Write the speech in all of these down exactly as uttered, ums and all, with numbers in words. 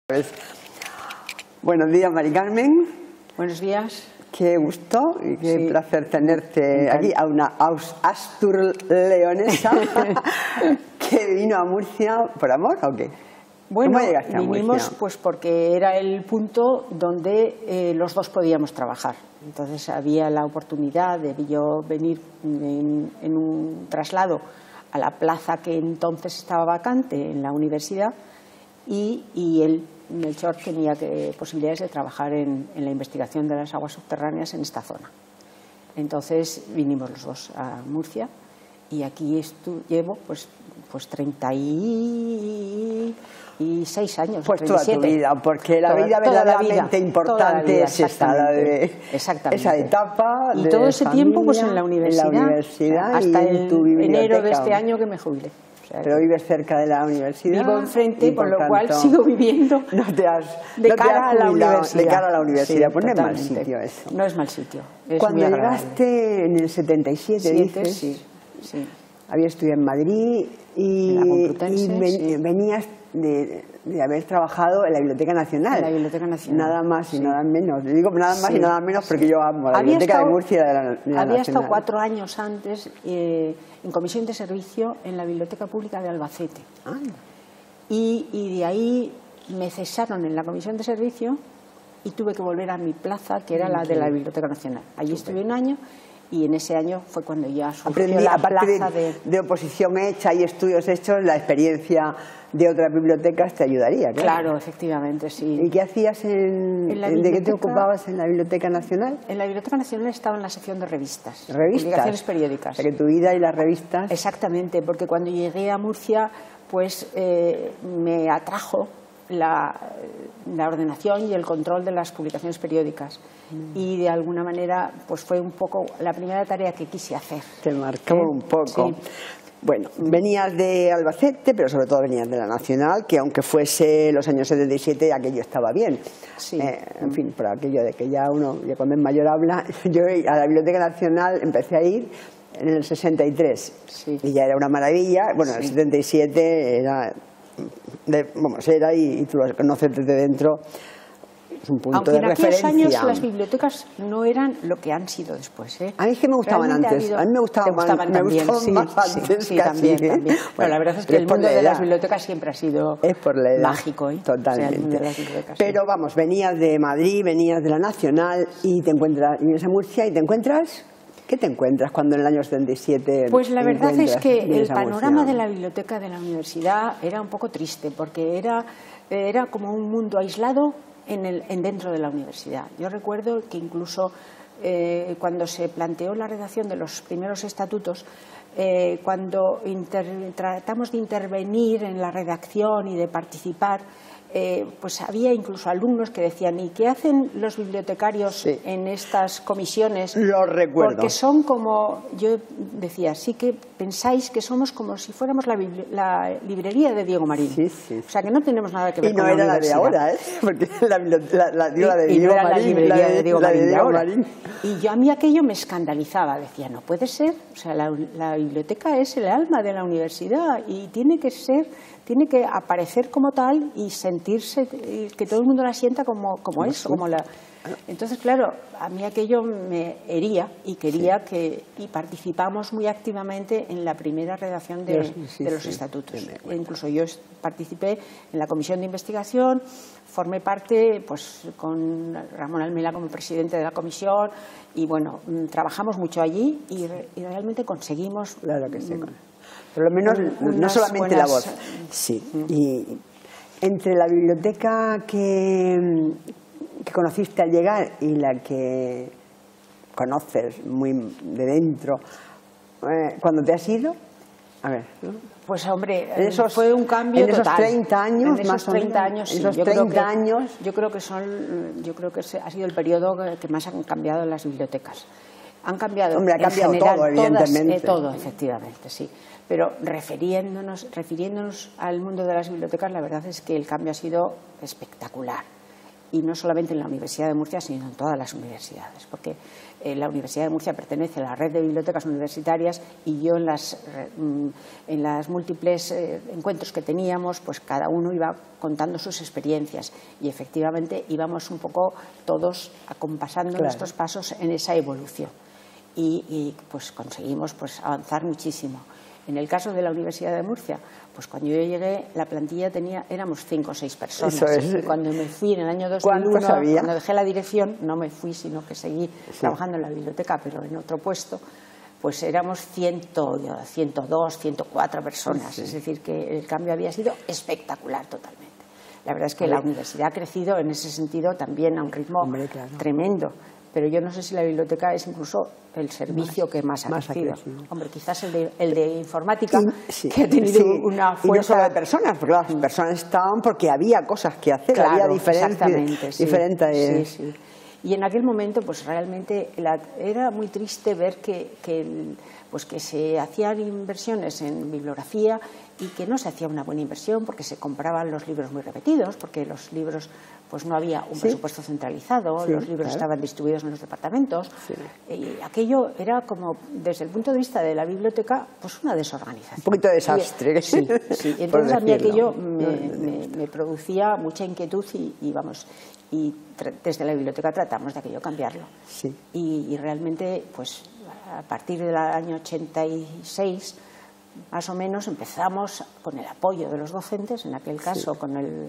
Pues, buenos días, Mari Carmen. Buenos días. Qué gusto y qué sí. placer tenerte aquí, a una asturleonesa que vino a Murcia por amor, ¿o qué? Bueno, ¿Cómo llegaste a vinimos Murcia? Pues porque era el punto donde eh, los dos podíamos trabajar. Entonces había la oportunidad de yo venir en, en un traslado a la plaza que entonces estaba vacante en la universidad y, y él, Melchor, tenía que, posibilidades de trabajar en, en la investigación de las aguas subterráneas en esta zona. Entonces vinimos los dos a Murcia y aquí estu llevo pues, pues treinta y seis años. Pues toda tu vida, porque la toda, vida toda verdaderamente la vida, importante vida, es esta, la de esa etapa. Y de todo ese familia, tiempo pues en la universidad, en la universidad hasta y en el tu biblioteca. enero de este año que me jubilé. O sea, pero vives cerca de la universidad. Vivo enfrente, por con lo tanto, cual sigo viviendo no te has, de, no cara te has a la universidad. De cara a la universidad, Sí, pues no es mal totalmente. sitio eso. No es mal sitio. Es Cuando muy agradable. llegaste en el setenta y siete, Siete, dices, sí, sí. habías estudiado en Madrid y, en la Complutense, y ven, sí. venías de, de haber trabajado en la Biblioteca Nacional. En la Biblioteca Nacional. Nada más y sí. nada menos. Digo nada más sí. y nada menos porque sí. yo amo la había Biblioteca estado, de Murcia de la, de la Había Nacional. estado cuatro años antes eh, en comisión de servicio en la Biblioteca Pública de Albacete. Ah. Y, y de ahí me cesaron en la comisión de servicio y tuve que volver a mi plaza, que era la de la Biblioteca Nacional. Allí estuve un año y en ese año fue cuando ya surgió Aprendí, la aparte plaza de, de... de oposición hecha y estudios hechos, la experiencia de otras bibliotecas te ayudaría, claro. Claro, efectivamente, sí. ¿Y qué hacías en, en la ¿de qué te biblioteca... ocupabas en la Biblioteca Nacional? En la Biblioteca Nacional estaba en la sección de revistas. ¿Revistas? Publicaciones periódicas. O sea, que tu vida y las revistas... Exactamente, porque cuando llegué a Murcia, pues eh, me atrajo la, la ordenación y el control de las publicaciones periódicas. Mm. Y de alguna manera, pues fue un poco la primera tarea que quise hacer. Te marcó ¿Eh? un poco. Sí. Bueno, venías de Albacete, pero sobre todo venías de la Nacional, que aunque fuese los años setenta y siete, aquello estaba bien. Sí. Eh, en fin, por aquello de que ya uno, ya cuando es mayor habla, yo a la Biblioteca Nacional empecé a ir en el sesenta y tres, sí. y ya era una maravilla. Bueno, en el sí. setenta y siete era, de, vamos, era y, y tú lo conoces desde dentro. Es un punto Aunque de en aquellos referencia. años las bibliotecas no eran lo que han sido después, ¿eh? A mí es que me gustaban Realmente antes, habido... a mí me gustaban, gustaban más, también, me gustaban sí, más antes sí, sí, casi. también, también. Bueno, bueno, la verdad es que el mundo de las bibliotecas siempre ha sido es por la edad, mágico, ¿eh? Totalmente. O sea, el mundo de las bibliotecas, pero sí. vamos, venías de Madrid, venías de la Nacional y te encuentras, vienes a Murcia y te encuentras... ¿Qué te encuentras cuando en el año setenta y siete? Pues la verdad es que el panorama Murcia? de la biblioteca de la universidad era un poco triste, porque era, era como un mundo aislado en el, en dentro de la universidad. Yo recuerdo que incluso eh, cuando se planteó la redacción de los primeros estatutos, eh, cuando inter, tratamos de intervenir en la redacción y de participar, Eh, pues había incluso alumnos que decían, ¿y qué hacen los bibliotecarios sí. en estas comisiones? Lo recuerdo. Porque son como, yo decía, sí que pensáis que somos como si fuéramos la, la librería de Diego Marín. Sí, sí. O sea, que no tenemos nada que ver y no con la era universidad. la de ahora, ¿eh? Porque la, la, la, la, la de y, Diego y no era Marín, la librería la de, de Diego la de Marín de Diego ahora. Marín. Y yo a mí aquello me escandalizaba. Decía, no puede ser. O sea, la, la biblioteca es el alma de la universidad y tiene que ser... tiene que aparecer como tal y sentirse, que todo el mundo la sienta como, como eso. Como la... Entonces, claro, a mí aquello me hería y quería sí. que... Y participamos muy activamente en la primera redacción de, sí, sí, de los sí, estatutos. Sí, e incluso yo participé en la comisión de investigación, formé parte pues, con Ramón Almela como presidente de la comisión y, bueno, trabajamos mucho allí y, y realmente conseguimos... Claro que sí. Por lo menos, un, no solamente buenas... la voz. Sí. Y entre la biblioteca que, que conociste al llegar y la que conoces muy de dentro, eh, cuando te has ido, a ver. Pues hombre, en esos, fue un cambio en esos total. treinta años, en esos más treinta o menos, años, sí. esos yo treinta creo que, años. Yo creo que son, yo creo que ha sido el periodo que más han cambiado en las bibliotecas. Han cambiado. Hombre, ha cambiado en general, todo, evidentemente. Todas, eh, todo, efectivamente, sí. Pero refiriéndonos, refiriéndonos al mundo de las bibliotecas, la verdad es que el cambio ha sido espectacular. y no solamente en la Universidad de Murcia, sino en todas las universidades, porque eh, la Universidad de Murcia pertenece a la red de bibliotecas universitarias y yo en las, en las múltiples eh, encuentros que teníamos, pues cada uno iba contando sus experiencias y efectivamente íbamos un poco todos acompasando claro. nuestros pasos en esa evolución y, y pues conseguimos pues avanzar muchísimo. En el caso de la Universidad de Murcia, pues cuando yo llegué, la plantilla tenía, éramos cinco o seis personas. Eso es. Cuando me fui en el año dos mil uno, cuando dejé la dirección, no me fui, sino que seguí sí. trabajando en la biblioteca, pero en otro puesto, pues éramos ciento, ciento dos, ciento cuatro personas. Sí. Es decir, que el cambio había sido espectacular totalmente. La verdad es que Hombre. la universidad ha crecido en ese sentido también a un ritmo Hombre, claro. tremendo. Pero yo no sé si la biblioteca es incluso el servicio más, que más ha más crecido. crecido. Hombre, quizás el de, el de informática, y, sí, que ha tenido sí. una fuerza... Y no solo de personas, porque las personas estaban porque había cosas que hacer, claro, había diferencias. Exactamente, sí, diferentes... sí, sí. Y en aquel momento, pues realmente la, era muy triste ver que, que, pues que se hacían inversiones en bibliografía y que no se hacía una buena inversión porque se compraban los libros muy repetidos, porque los libros... pues no había un ¿Sí? presupuesto centralizado, sí, los libros claro. estaban distribuidos en los departamentos, sí. y aquello era como, desde el punto de vista de la biblioteca, pues una desorganización. Un poquito de desastre. Y, sí, sí. Entonces a mí aquello me, me, me producía mucha inquietud y, y vamos, y desde la biblioteca tratamos de aquello cambiarlo. Sí. Y, y realmente, pues a partir del año ochenta y seis, más o menos, empezamos con el apoyo de los docentes, en aquel caso sí. con el...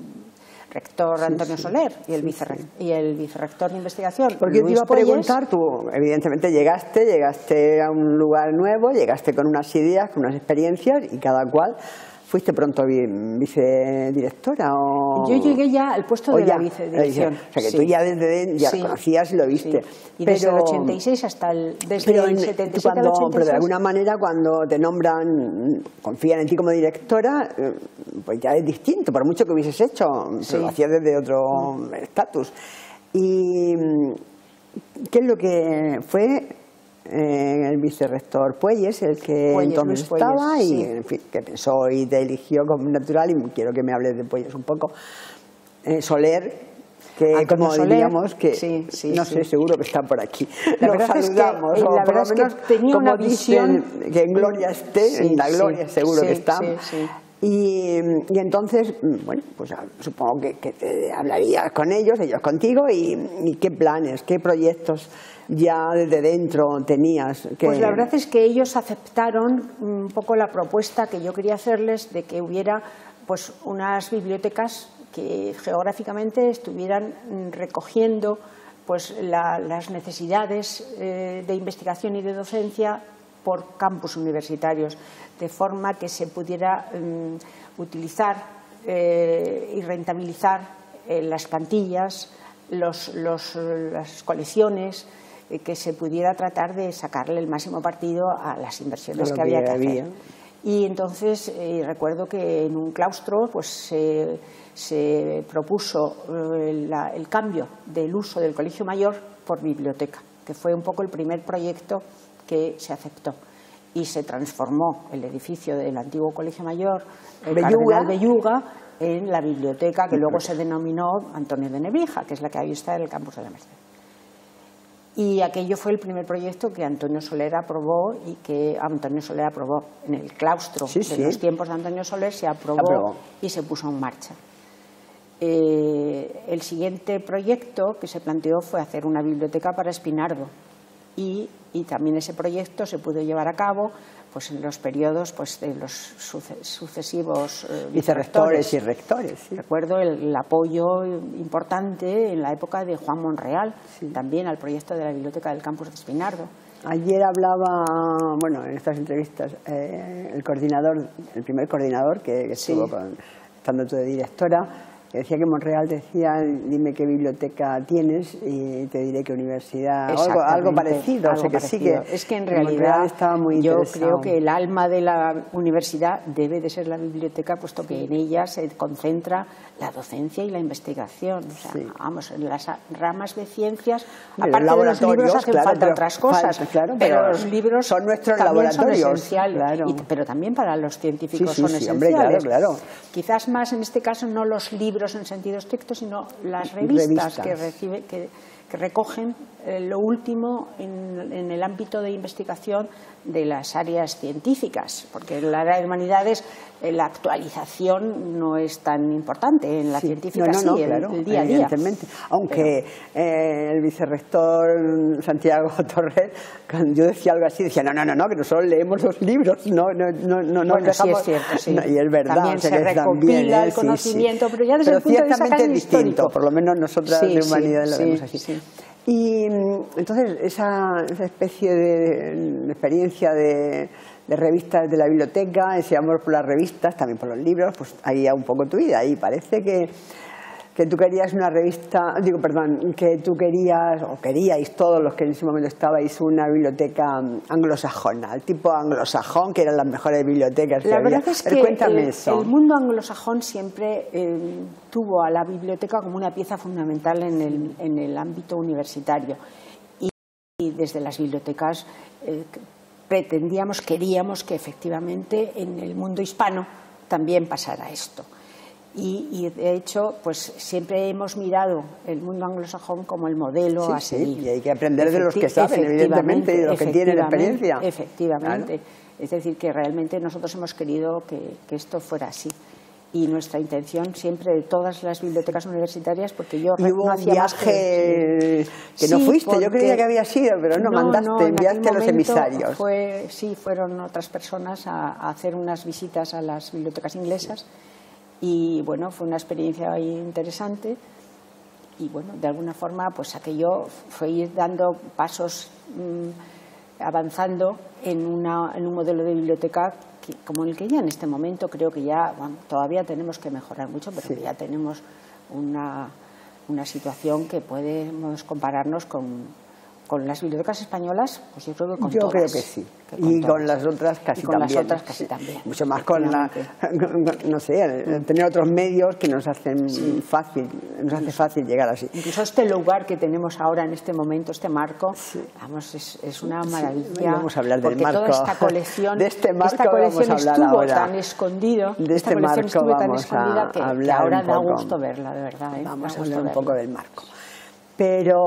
rector Antonio sí, sí, Soler y el, sí, sí. y el vicerrector de investigación porque Luis te iba a preguntar, Puelles. Tú evidentemente llegaste, llegaste a un lugar nuevo, llegaste con unas ideas, con unas experiencias y cada cual fuiste pronto vicedirectora o... Yo llegué ya al puesto de ya, la vicedirección. O sea que sí. tú ya desde ya sí. lo conocías y lo viste. Sí. Y desde pero, el ochenta y seis hasta el... Desde pero el setenta y siete cuando, al ochenta y seis... Pero de alguna manera cuando te nombran, confían en ti como directora, pues ya es distinto, por mucho que hubieses hecho, sí. pero lo hacías desde otro estatus. Mm. ¿Y qué es lo que fue...? Eh, el vicerrector Puelles, el que Puelles, entonces Luis estaba Puelles, y sí. en fin, que pensó y te eligió como natural, y quiero que me hables de Puelles un poco. Eh, Soler, que Antonio como Soler, diríamos que sí, sí, no sí. sé, seguro que está por aquí. La Nos verdad saludamos, es que, o la por verdad lo menos es que tenía como una visión que en gloria esté, sí, en la gloria sí, seguro sí, que está. Sí, sí. Y, y entonces, bueno, pues supongo que, que te hablarías con ellos, ellos contigo, y, y qué planes, qué proyectos ya desde dentro tenías. Que... Pues la verdad es que ellos aceptaron un poco la propuesta que yo quería hacerles de que hubiera pues unas bibliotecas que geográficamente estuvieran recogiendo pues la, las necesidades eh, de investigación y de docencia por campus universitarios, de forma que se pudiera um, utilizar eh, y rentabilizar eh, las plantillas, los, los, las colecciones, eh, que se pudiera tratar de sacarle el máximo partido a las inversiones que, que había que hacer. Y entonces eh, recuerdo que en un claustro pues se, se propuso eh, la, el cambio del uso del Colegio Mayor por biblioteca, que fue un poco el primer proyecto que se aceptó, y se transformó el edificio del antiguo Colegio Mayor, el Belluga. Cardenal Belluga, en la biblioteca que luego se denominó Antonio de Nebrija, que es la que hoy está en el campus de la Merced. Y aquello fue el primer proyecto que Antonio Soler aprobó y que Antonio Soler aprobó en el claustro sí, de sí. los tiempos de Antonio Soler, se aprobó, aprobó. y se puso en marcha. Eh, el siguiente proyecto que se planteó fue hacer una biblioteca para Espinardo, y, y también ese proyecto se pudo llevar a cabo pues en los periodos pues de los suce sucesivos eh, vicerrectores y rectores. Sí. Recuerdo el, el apoyo importante en la época de Juan Monreal, sí. también al proyecto de la biblioteca del campus de Espinardo. Ayer hablaba, bueno, en estas entrevistas, eh, el coordinador, el primer coordinador que, que estuvo sí. con, estando tú de directora, que decía que Monreal decía, dime qué biblioteca tienes y te diré qué universidad, o algo, algo parecido. Algo o sea que parecido. Sí que es que en realidad estaba muy yo interesado. creo que el alma de la universidad debe de ser la biblioteca, puesto que en ella se concentra la docencia y la investigación. O sea, sí. vamos, en las ramas de ciencias, pero aparte de los libros hacen claro, falta otras cosas, falta, claro, pero, pero los libros son nuestros también laboratorios, son esenciales, claro. y, pero también para los científicos sí, sí, son sí, esenciales. Hombre, claro, claro. Quizás más en este caso no los libros libros en sentido estricto, sino las revistas, revistas. que recibe, que, que recogen eh, lo último en, en el ámbito de investigación de las áreas científicas, porque en la área de humanidades eh, la actualización no es tan importante, en la sí. científica no, no, sí, no, el, claro, el día a día. Aunque Pero... eh, el vicerrector Santiago Torres, cuando yo decía algo así, decía, no, no, no, no, que nosotros leemos los libros, no, no, no, no, no bueno, dejamos... sí es cierto, sí. No, y es verdad. También o sea, se que recopila también, ¿eh? el conocimiento, sí, sí. pero ya desde pero el punto de vista ciertamente casi es distinto, histórico. por lo menos nosotras sí, de humanidades sí, lo vemos sí, así. Sí. Y entonces esa, esa especie de, de experiencia de, de revistas de la biblioteca, ese amor por las revistas, también por los libros, pues ahí a un poco tu vida. Y parece que, que tú querías una revista, digo, perdón, que tú querías, o queríais todos los que en ese momento estabais, una biblioteca anglosajona, el tipo anglosajón, que eran las mejores bibliotecas que La había. verdad es Pero que cuéntame el, eso. el mundo anglosajón siempre eh, tuvo a la biblioteca como una pieza fundamental en el, en el ámbito universitario. Y, y desde las bibliotecas eh, pretendíamos, queríamos que efectivamente en el mundo hispano también pasara esto. Y, y de hecho, pues siempre hemos mirado el mundo anglosajón como el modelo sí, a seguir. Sí, y hay que aprender de los que saben, evidentemente, y de los que tienen experiencia. Efectivamente. Claro. Es decir, que realmente nosotros hemos querido que, que esto fuera así. Y nuestra intención siempre de todas las bibliotecas universitarias, porque yo y hubo no un viaje que, que no sí, fuiste, porque... yo creía que había sido, pero no, no mandaste, no, enviaste a los emisarios. Fue, sí, fueron otras personas a, a hacer unas visitas a las bibliotecas inglesas. Sí. Y bueno, fue una experiencia ahí interesante y bueno, de alguna forma pues aquello fue ir dando pasos, mmm, avanzando en, una, en un modelo de biblioteca que, como el que ya en este momento creo que ya, bueno, todavía tenemos que mejorar mucho, pero sí. que ya tenemos una, una situación que podemos compararnos con... Con las bibliotecas españolas, pues yo creo que con yo todas. Yo creo que sí. Que con y todas. con las otras casi y con también. las otras casi también. Mucho más con la, no sé, tener otros medios que nos hacen sí. fácil, nos hace fácil llegar así. Incluso este lugar que tenemos ahora en este momento, este marco, sí. vamos, es, es una maravilla. Sí. Vamos a hablar del porque marco. Toda esta colección, de este marco esta colección vamos a hablar estuvo ahora. tan escondido, de este esta colección marco estuvo tan vamos escondida a que, hablar que ahora un da poco. gusto verla, de verdad. ¿eh? Vamos da a hablar un verla. poco del marco. Pero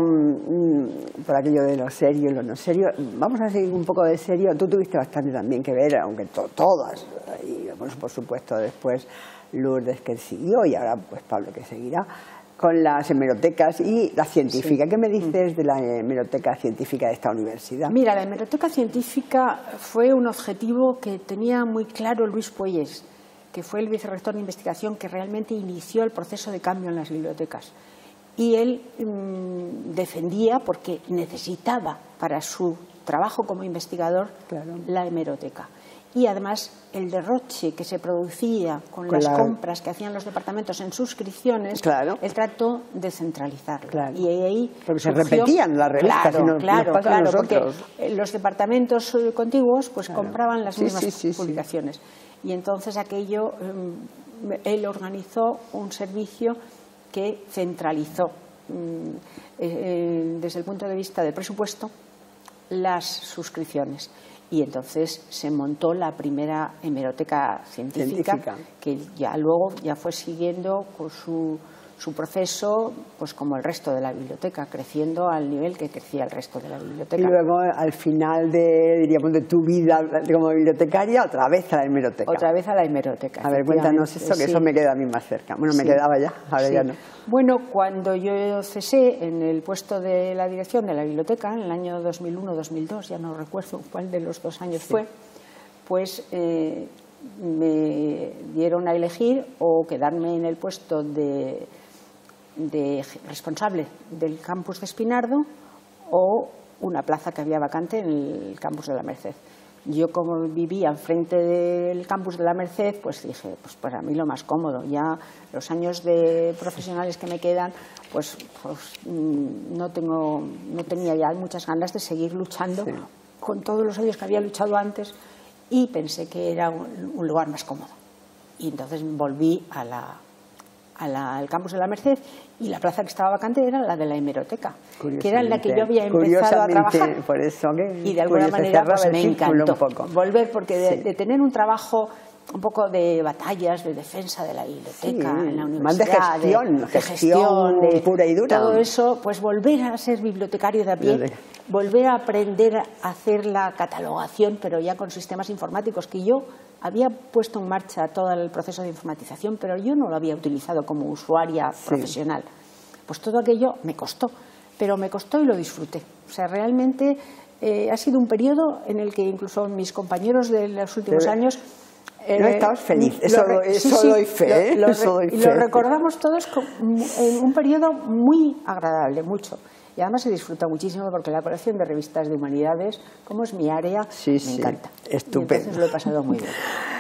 mmm, por aquello de lo serio y lo no serio, vamos a seguir un poco de serio. Tú tuviste bastante también que ver, aunque to todas, y pues, por supuesto después Lourdes que siguió y ahora pues Pablo que seguirá, con las hemerotecas y la científica. Sí. ¿Qué me dices de la hemeroteca científica de esta universidad? Mira, la hemeroteca científica fue un objetivo que tenía muy claro Luis Puelles, que fue el vicerrector de investigación que realmente inició el proceso de cambio en las bibliotecas. Y él mmm, defendía, porque necesitaba para su trabajo como investigador, claro. la hemeroteca. Y además el derroche que se producía con, con las la... compras que hacían los departamentos en suscripciones, claro. él trató de centralizarlo. Claro. Y ahí porque surgió... se repetían las revistas. Claro, y nos, claro, nos claro, porque los departamentos contiguos pues claro. compraban las sí, mismas sí, sí, publicaciones. Sí. Y entonces aquello, eh, él organizó un servicio que centralizó eh, eh, desde el punto de vista del presupuesto las suscripciones y entonces se montó la primera hemeroteca científica, científica. que ya luego ya fue siguiendo con su, su proceso pues como el resto de la biblioteca, creciendo al nivel que crecía el resto de la biblioteca. Y luego al final de, diríamos, de tu vida como bibliotecaria, otra vez a la hemeroteca. Otra vez a la hemeroteca. A ver, cuéntanos eso, que sí. eso me queda a mí más cerca. Bueno, me sí. quedaba ya, ahora sí. ya no. Bueno, cuando yo cesé en el puesto de la dirección de la biblioteca, en el año dos mil uno dos mil dos, ya no recuerdo cuál de los dos años sí. fue, pues eh, me dieron a elegir o quedarme en el puesto de, de responsable del campus de Espinardo o una plaza que había vacante en el campus de la Merced. Yo, como vivía enfrente del campus de la Merced, pues dije, pues para mí lo más cómodo. Ya los años de profesionales que me quedan, pues, pues no tengo, no tenía ya muchas ganas de seguir luchando sí. con todos los años que había luchado antes y pensé que era un, un lugar más cómodo. Y entonces volví a la, a la, al campus de la Merced, y la plaza que estaba vacante era la de la hemeroteca, que era en la que yo había empezado a trabajar. Por eso que, y de alguna manera pues, me encantó volver, porque de, sí. de tener un trabajo un poco de batallas, de defensa de la biblioteca sí, en la universidad, más de gestión, de, de gestión de, pura y dura. Todo eso, pues volver a ser bibliotecario de a pie, volver a aprender a hacer la catalogación, pero ya con sistemas informáticos, que yo había puesto en marcha todo el proceso de informatización, pero yo no lo había utilizado como usuaria sí. profesional. Pues todo aquello me costó, pero me costó y lo disfruté. O sea, realmente eh, ha sido un periodo en el que incluso mis compañeros de los últimos pero... años... Eh, no estabas feliz, eso, lo, eso sí, sí, doy fe. Lo, lo, eso doy y fe. lo recordamos todos con, en un periodo muy agradable, mucho. Y además se disfruta muchísimo porque la colección de revistas de humanidades, como es mi área, sí, me sí, encanta. Estupendo. Y entonces lo he pasado muy bien.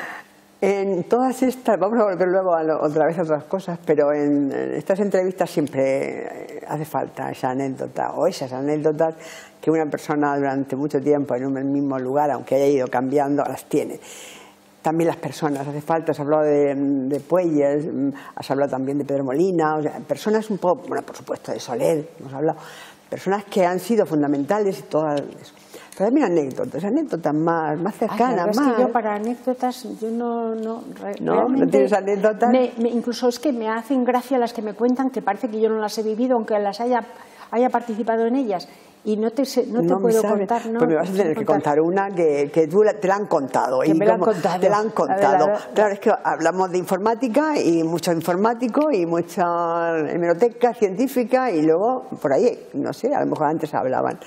En todas estas, vamos a volver luego a lo, otra vez a otras cosas, pero en, en estas entrevistas siempre hace falta esa anécdota o esas anécdotas que una persona durante mucho tiempo en un mismo lugar, aunque haya ido cambiando, las tiene. También las personas, hace falta, has hablado de, de Puelles, has hablado también de Pedro Molina, o sea, personas un poco, bueno, por supuesto de Soler, hemos hablado, personas que han sido fundamentales y todas eso. Pero también anécdotas, anécdotas más, más cercanas, Ay, más. Es que yo para anécdotas, yo no, no, re, ¿No? ¿No tienes anécdotas? Me, me, incluso es que me hacen gracia las que me cuentan, que parece que yo no las he vivido, aunque las haya, haya participado en ellas. Y no te, no te no puedo sabe. contar, ¿no? Pues me vas a tener que contar una que, que tú te la han contado. Que y me la han como contado. Te la han contado. Ver, ver, ver. Claro, es que hablamos de informática y mucho informático y mucha hemeroteca científica y luego, por ahí, no sé, a lo mejor antes hablaban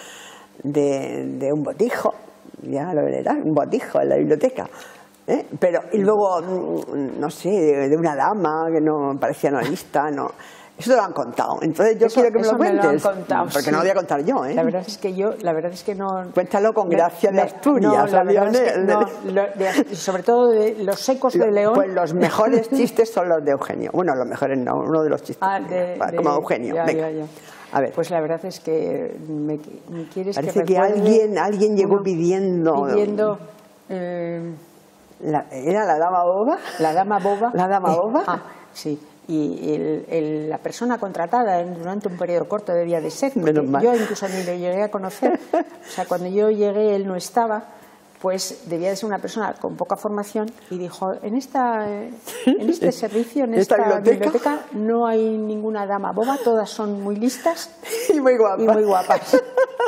de, de un botijo, ya lo verás, un botijo en la biblioteca. ¿eh? Pero, y luego, no sé, de, de una dama que no parecía novelista, no... Eso te lo han contado. Entonces yo eso, quiero que me lo cuentes. Me lo han contado, porque sí. no lo voy a contar yo, ¿eh? La verdad es que yo, la verdad es que no. Cuéntalo con Gracia me, de Asturias, no, la verdad es que de, no, lo, de, sobre todo de los secos de León. Pues los mejores chistes son los de Eugenio. Bueno, los mejores no, uno de los chistes. Ah, de, como de, Eugenio. Ya, Venga. ya, ya. A ver. Pues la verdad es que me, me quieres Parece que que alguien, alguien llegó uno, pidiendo. Pidiendo. Eh, la, ¿Era la dama boba? La dama boba. La dama boba. Eh, ah, sí. Y el, el, la persona contratada durante un periodo corto debía de ser, porque yo incluso ni lo llegué a conocer. O sea, cuando yo llegué él no estaba, pues debía de ser una persona con poca formación y dijo, en esta en este servicio, en esta, esta biblioteca? biblioteca no hay ninguna dama boba, todas son muy listas y muy guapas. Y muy guapas.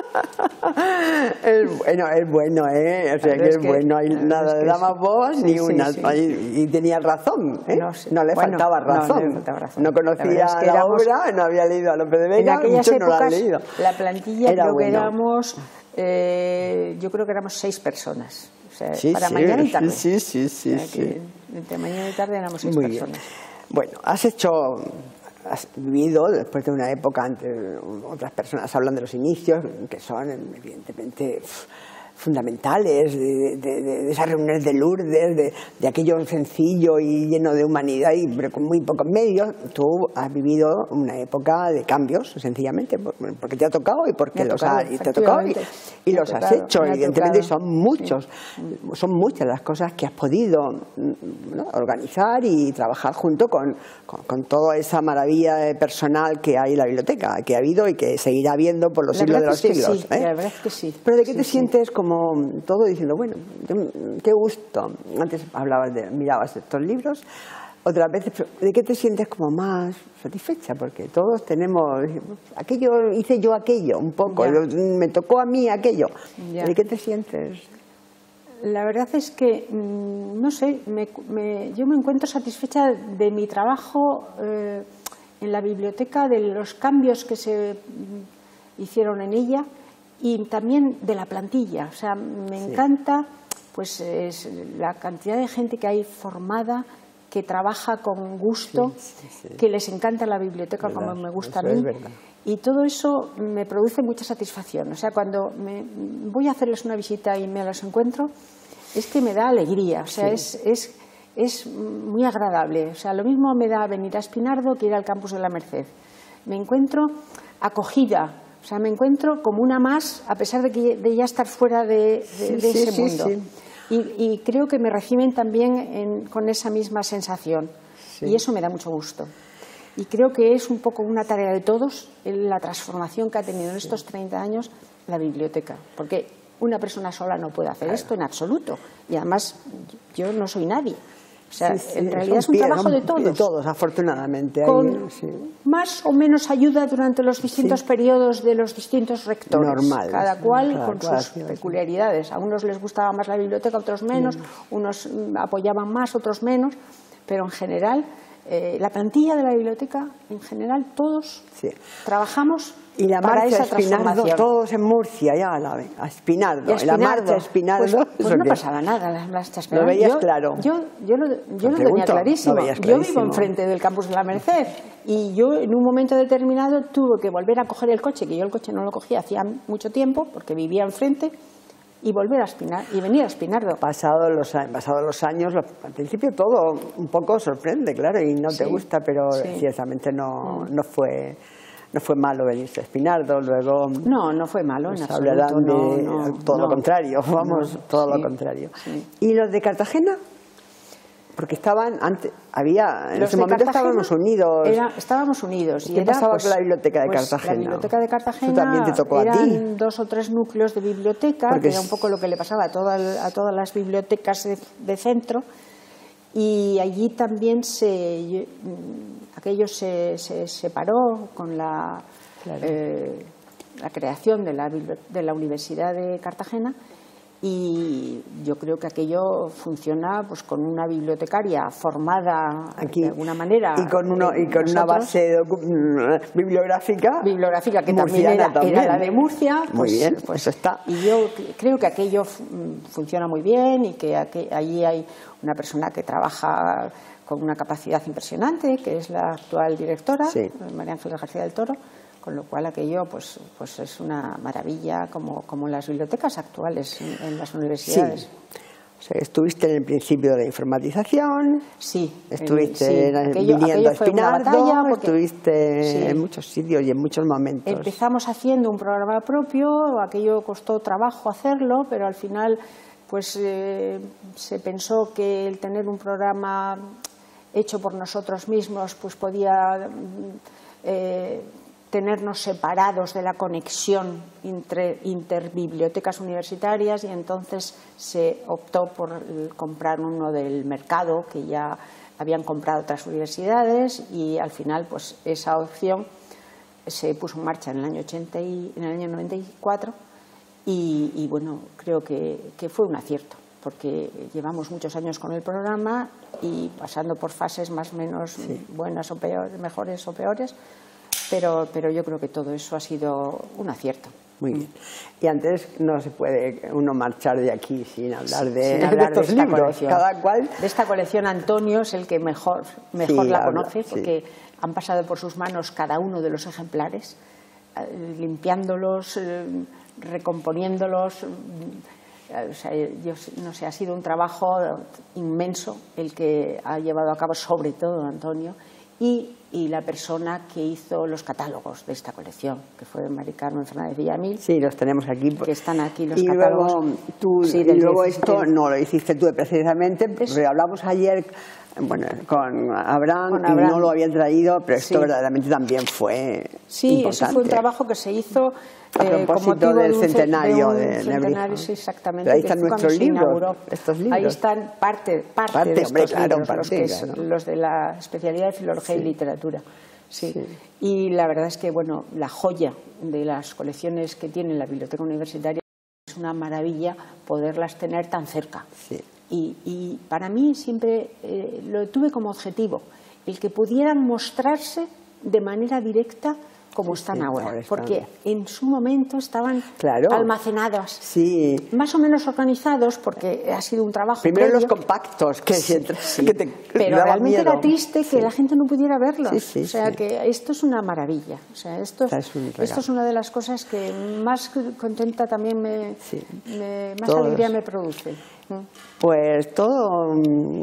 Es bueno, es bueno, ¿eh? O sea, que es, que, bueno, hay nada de damas bobas sí, ni sí, una. Sí. Y, y tenía razón, ¿eh? No, sí. no, le, bueno, faltaba razón. No, le faltaba razón. No conocía la, es que la éramos, obra, no había leído a Lope de Vega, muchos no la han leído. La plantilla Era creo bueno. que éramos, eh, yo creo que éramos seis personas. O sea, sí, para sí, mañana y tarde. Sí, sí, sí. O sea, sí. Entre mañana y tarde éramos seis Muy personas. Bien. Bueno, has hecho... Has vivido, después de una época, antes, otras personas hablan de los inicios, que son evidentemente fundamentales, de, de, de esas reuniones de Lourdes, de, de aquello sencillo y lleno de humanidad, y pero con muy pocos medios. Tú has vivido una época de cambios, sencillamente, porque te ha tocado y porque los tocado, ha, y te ha tocado y, y los tocado, has hecho, evidentemente, y son muchos, sí. son muchas las cosas que has podido, ¿no?, organizar y trabajar junto con, con, con toda esa maravilla personal que hay en la biblioteca, que ha habido y que seguirá habiendo por los la siglos de los siglos. Sí, ¿eh? La verdad es que sí. Pero ¿de qué sí, te sí. sientes como todo diciendo, bueno, qué gusto? Antes hablabas de, mirabas estos libros, otras veces, ¿de qué te sientes como más satisfecha? Porque todos tenemos, aquello, hice yo aquello un poco, ya. me tocó a mí aquello. Ya. ¿De qué te sientes? La verdad es que, no sé, me, me, yo me encuentro satisfecha de mi trabajo eh, en la biblioteca, de los cambios que se hicieron en ella y también de la plantilla. O sea, me sí. encanta pues es la cantidad de gente que hay formada, que trabaja con gusto, sí, sí, sí. que les encanta la biblioteca, verdad, como me gusta a mí. Y todo eso me produce mucha satisfacción. O sea, cuando me, voy a hacerles una visita y me los encuentro, es que me da alegría. O sea, sí. es, es, es muy agradable. O sea, lo mismo me da venir a Espinardo que ir al campus de la Merced. Me encuentro acogida. O sea, me encuentro como una más, a pesar de, que, de ya estar fuera de, de, sí, de ese sí, mundo. Sí, sí. Y, y creo que me reciben también en, con esa misma sensación. Sí. Y eso me da mucho gusto. y creo que es un poco una tarea de todos la transformación que ha tenido en estos treinta años la biblioteca, porque una persona sola no puede hacer esto en absoluto, y además yo no soy nadie. O sea, sí, sí, en realidad es un pie, trabajo de todos. De todos, afortunadamente. Con Ahí, sí. más o menos ayuda durante los distintos sí. periodos de los distintos rectores. Normal. Cada cual cada con cual, sus peculiaridades. A unos les gustaba más la biblioteca, a otros menos. Sí. Unos apoyaban más, otros menos. Pero en general, eh, la plantilla de la biblioteca, en general, todos sí. trabajamos y la para marcha esa Espinardo, transformación. Todos en Murcia, ya la a Espinardo. Y a Espinardo. La marcha Espinardo. Pues, pues no pasaba nada, la marcha Espinardo. Lo veías yo, claro. Yo, yo lo, yo lo tenía clarísimo. Lo yo vivo enfrente del campus de la Merced y yo en un momento determinado tuve que volver a coger el coche, que yo el coche no lo cogía hacía mucho tiempo porque vivía enfrente, y volver a Espinar y venir a Espinardo. Pasados los, pasado los años, al principio todo un poco sorprende, claro, y no te sí, gusta, pero sí. ciertamente no, no fue... No fue malo venirse a Espinardo, luego... No, no fue malo, en absoluto. Hablarán de no, no, todo no, lo contrario, vamos, no, todo sí, lo contrario. Sí. ¿Y los de Cartagena? Porque estaban antes, había, en los ese momento estábamos unidos. Era, estábamos unidos. ¿Qué y era, pasaba pues, con la biblioteca de pues, Cartagena? La biblioteca de Cartagena Eso también te tocó eran a ti. dos o tres núcleos de biblioteca, Porque que era un poco lo que le pasaba a, toda, a todas las bibliotecas de, de centro, y allí también se, aquello se, se separó con la... Claro. Eh, la creación de la, de la Universidad de Cartagena, y yo creo que aquello funciona pues con una bibliotecaria formada aquí, de alguna manera y con, uno, y con una base bibliográfica bibliográfica que también era, también era la de Murcia. Muy pues, bien, pues, eso está. Y yo creo que aquello funciona muy bien y que aquí, allí hay una persona que trabaja con una capacidad impresionante, que es la actual directora, sí. María Ángeles García del Toro. Con lo cual aquello pues, pues es una maravilla, como, como las bibliotecas actuales en, en las universidades. Sí. O sea, estuviste en el principio de la informatización, sí, estuviste sí. En, aquello, viniendo a Espinardo, porque, estuviste sí. en muchos sitios y en muchos momentos. Empezamos haciendo un programa propio, aquello costó trabajo hacerlo, pero al final pues eh, se pensó que el tener un programa hecho por nosotros mismos pues podía... Eh, tenernos separados de la conexión entre interbibliotecas universitarias, y entonces se optó por comprar uno del mercado que ya habían comprado otras universidades, y al final pues esa opción se puso en marcha en el año ochenta y, en el año noventa y cuatro y, y bueno, creo que, que fue un acierto, porque llevamos muchos años con el programa y pasando por fases más o menos sí. buenas o peores, mejores o peores. Pero, pero yo creo que todo eso ha sido un acierto. Muy bien. Y antes no se puede uno marchar de aquí sin hablar de, sin hablar de estos de esta libros. Colección. Cada cual... De esta colección Antonio es el que mejor, mejor sí, la habla, conoce, porque sí. han pasado por sus manos cada uno de los ejemplares, eh, limpiándolos, eh, recomponiéndolos. O sea, yo no sé, ha sido un trabajo inmenso el que ha llevado a cabo, sobre todo Antonio, y, y la persona que hizo los catálogos de esta colección, que fue Mari Carmen Fernández Villamil. Sí, los tenemos aquí. Que están aquí los y catálogos. Luego tú, sí, y luego esto no lo hiciste tú precisamente, es, pero hablamos ayer bueno, con, Abraham, con Abraham y no lo habían traído, pero esto sí. verdaderamente también fue Sí, importante. Eso fue un trabajo que se hizo a propósito eh, del centenario de, de centenario, sí, exactamente. Pero ahí están nuestros libros, estos libros. Ahí están parte, parte, parte de estos hombre, claro, libros, parte, los, que es, claro. los de la especialidad de Filología sí. y Literatura. Sí. sí. Y la verdad es que, bueno, la joya de las colecciones que tiene la Biblioteca Universitaria es una maravilla poderlas tener tan cerca. Sí. Y, y para mí siempre eh, lo tuve como objetivo, el que pudieran mostrarse de manera directa como están sí, ahora, están. Porque en su momento estaban claro. almacenados, sí. más o menos organizados, porque ha sido un trabajo primero previo. Los compactos, que, sí, sí. que te pero realmente miedo. Era triste que sí. la gente no pudiera verlos, sí, sí, o sea sí. que esto es una maravilla, o sea, esto, es, esto es una de las cosas que más contenta también me, sí. me más Todos. alegría me produce. Pues todo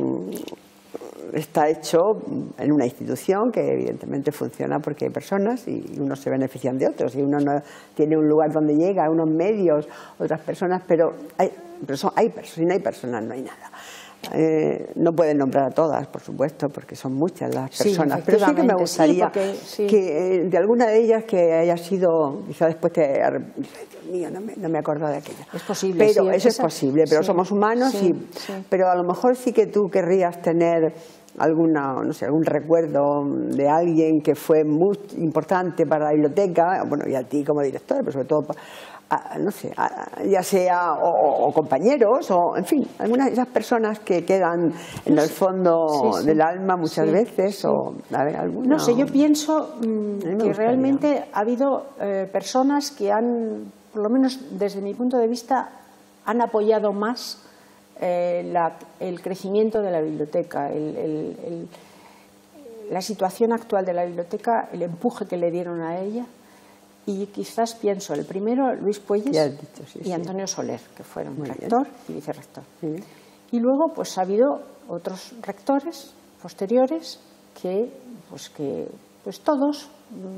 está hecho en una institución que evidentemente funciona porque hay personas y unos se benefician de otros, y uno no tiene un lugar donde llega, unos medios, otras personas, pero hay, pero son, hay, si no hay personas no hay nada. Eh, no pueden nombrar a todas, por supuesto, porque son muchas las personas, sí, pero sí que me gustaría sí, porque, sí. que eh, de alguna de ellas que haya sido, quizá después te Dios mío, no me, no me acuerdo de aquella. Es posible. Pero sí, eso esa, es posible, pero sí, somos humanos sí, y, sí. pero a lo mejor sí que tú querrías tener alguna, no sé, algún recuerdo de alguien que fue muy importante para la biblioteca, bueno, y a ti como director, pero sobre todo A, no sé, a, ya sea o, o compañeros o en fin, algunas de esas personas que quedan en el fondo sí, sí. del alma muchas sí, veces sí. o a ver, alguna, no sé, yo pienso mmm, que gustaría. realmente ha habido eh, personas que han, por lo menos desde mi punto de vista, han apoyado más eh, la, el crecimiento de la biblioteca, el, el, el, la situación actual de la biblioteca, el empuje que le dieron a ella. Y quizás pienso, el primero, Luis Puelles dicho, sí, y Antonio sí. Soler, que fueron Muy rector bien. y vicerrector. Sí. Y luego pues ha habido otros rectores posteriores que, pues, que pues todos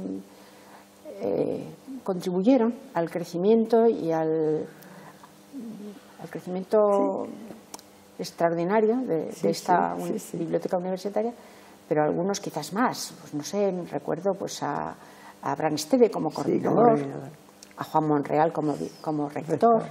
eh, contribuyeron al crecimiento y al, al crecimiento sí. extraordinario de, sí, de esta sí, sí, sí. biblioteca universitaria, pero algunos quizás más. Pues no sé, recuerdo pues a a Abraham Esteve como coordinador, sí, como a Juan Monreal como, como rector,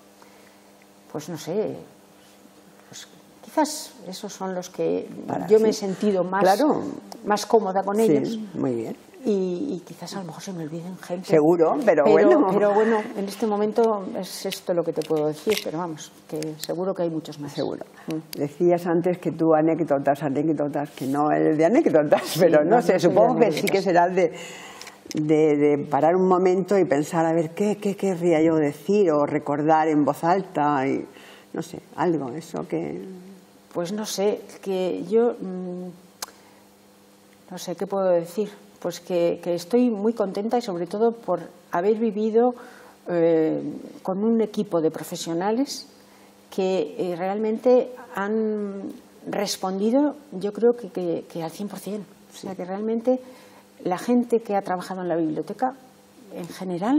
pues no sé, pues quizás esos son los que Para, yo sí. me he sentido más, claro. más cómoda con sí, ellos. Muy bien. Y, y quizás a lo mejor se me olviden gente. Seguro, pero, pero bueno. Pero bueno, en este momento es esto lo que te puedo decir, pero vamos, que seguro que hay muchos más. Seguro. Mm. Decías antes que tú anécdotas, anécdotas, que no eres de anécdotas, sí, pero no, no sé, no supongo que sí que serás de... De, de parar un momento y pensar a ver qué, qué querría yo decir o recordar en voz alta y no sé, algo, eso que... Pues no sé, que yo mmm, no sé, ¿qué puedo decir? Pues que, que estoy muy contenta y sobre todo por haber vivido eh, con un equipo de profesionales que eh, realmente han respondido, yo creo que, que, que al cien por cien. O sea, que realmente la gente que ha trabajado en la biblioteca, en general,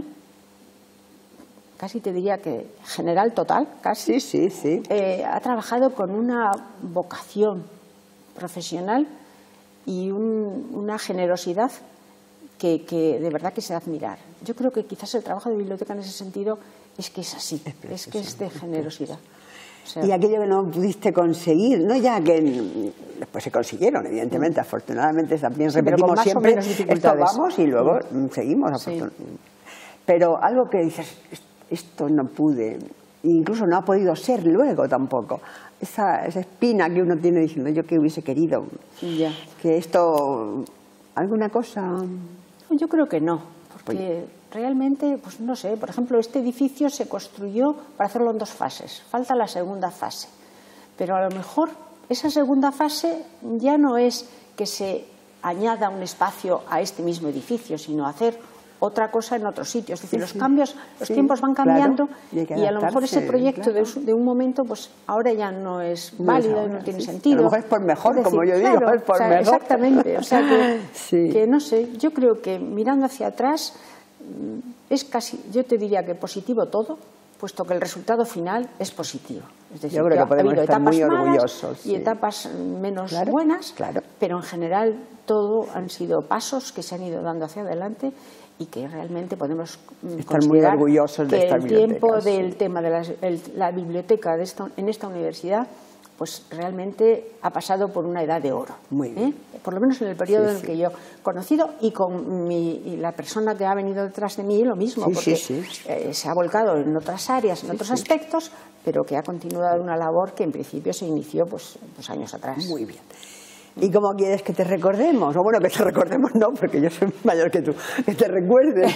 casi te diría que general total, casi, sí, sí, sí. Eh, ha trabajado con una vocación profesional y un, una generosidad que, que de verdad que se da a admirar. Yo creo que quizás el trabajo de biblioteca en ese sentido es que es así, es, es que es de generosidad. O sea, y aquello que no pudiste conseguir, no ya que después se consiguieron, evidentemente, mm. afortunadamente también sí, repetimos siempre, esto vamos y luego mm. seguimos, sí. Pero algo que dices, esto no pude, incluso no ha podido ser luego tampoco, esa, esa espina que uno tiene diciendo yo que hubiese querido, ya. que esto, alguna cosa... Yo creo que no, porque... Pues, realmente, pues no sé, por ejemplo, este edificio se construyó para hacerlo en dos fases, falta la segunda fase, pero a lo mejor esa segunda fase ya no es que se añada un espacio a este mismo edificio, sino hacer otra cosa en otro sitio, es decir, sí, los cambios, los sí, tiempos van cambiando, claro, y, y a lo mejor ese proyecto claro. de, de un momento, pues ahora ya no es válido, no, es ahora, no tiene sí, sentido. A lo mejor es por mejor, es decir, como yo claro, digo, es por o sea, mejor. Exactamente, o sea que, sí. que no sé, yo creo que mirando hacia atrás es casi, yo te diría que positivo todo, puesto que el resultado final es positivo. Es decir, yo creo que, que podemos ha habido estar etapas muy malas orgullosos y sí. etapas menos claro, buenas, claro. pero en general todo han sido pasos que se han ido dando hacia adelante y que realmente podemos estar muy orgullosos de que esta el tiempo sí. del tema de la, el, la biblioteca de esta, en esta universidad pues realmente ha pasado por una edad de oro. Muy bien. ¿eh? Por lo menos en el periodo sí, en el sí. que yo he conocido y con mi, y la persona que ha venido detrás de mí lo mismo, sí, porque sí, sí. Eh, se ha volcado en otras áreas, en sí, otros sí. aspectos, pero que ha continuado una labor que en principio se inició pues, pues años atrás. Muy bien. ¿Y cómo quieres que te recordemos? O bueno, que te recordemos no, porque yo soy mayor que tú. Que te recuerdes.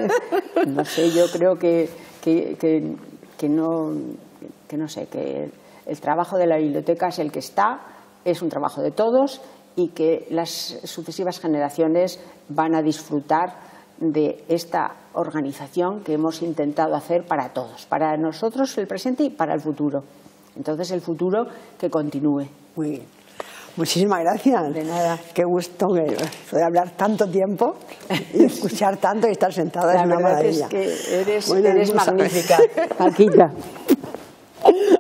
No sé, yo creo que, que, que, que, no, que no sé, que el trabajo de la biblioteca es el que está, es un trabajo de todos y que las sucesivas generaciones van a disfrutar de esta organización que hemos intentado hacer para todos, para nosotros el presente y para el futuro. Entonces el futuro que continúe. Muy bien. Muchísimas gracias. De nada. Qué gusto poder hablar tanto tiempo y escuchar tanto y estar sentada. La es una verdad maravilla. es que eres, bueno, eres magnífica. Paquita.